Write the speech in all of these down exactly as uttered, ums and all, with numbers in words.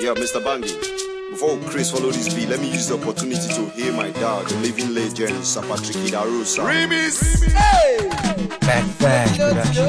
Yeah, Mister Bangin. Before Chris follow this beat, let me use the opportunity to hear my dad, the living legend, Sir Patrick Idarosa. Remix! Hey! Back Flash Production.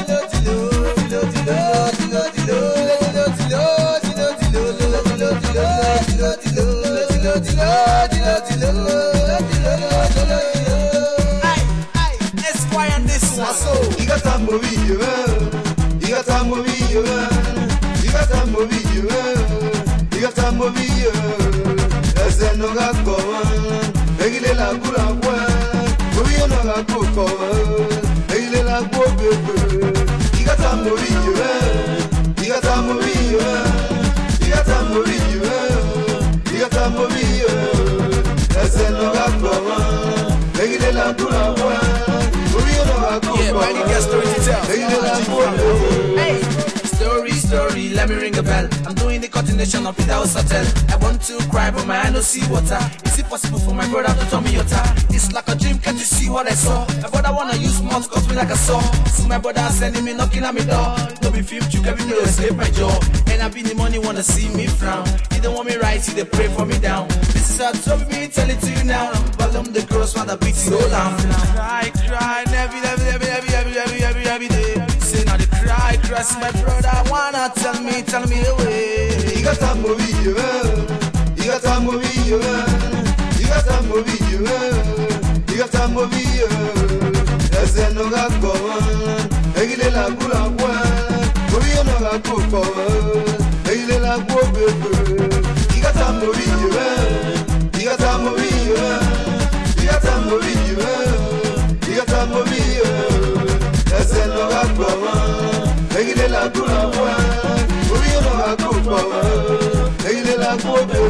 Esquire on this one. You got a movie, you got a movie, you got a movie, you got a movie, as a no got go, regular la cura, movie on a coco, regular la coco. You got a movie, you got a movie, you got a movie, you got a movie, as a no got go, regular la cura. Yeah, man, you got story to tell. Hey, story, story, let me ring a bell. I'm doing the continuation of Peter House Hotel. I want to cry, but my eye no see water. Is it possible for my brother to tell me your time? It's like a dream, can't you see what I saw? My brother wanna use mouth, cut me like a saw. See my brother sending me knocking at me door. No be fifth, you can be no escape my jaw. And I be the money, wanna see me frown. He don't want me right, he they pray for me down. This is how to me, tell it to you now. Bottom the girls want to beat so down. Cry, cry, never, never, never, never, never, never, never, every day. Say now the cry, cry, see my brother wanna tell me, tell me away. You got a movie, you got a movie, you got a movie, you got a movie, as a no got go, Egile la cura, movie on a coco, Egile la coco. You got a movie, you got a movie, you got a movie, you got a movie, as a no got go, Egile la cura, movie on a coco, Egile la coco.